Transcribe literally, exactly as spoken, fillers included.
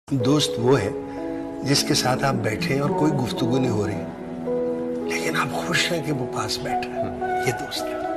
दोस्त वो है जिसके साथ आप बैठे हैं और कोई गुफ्तगू नहीं हो रही, लेकिन आप खुश हैं कि वो पास बैठा है। ये दोस्त है।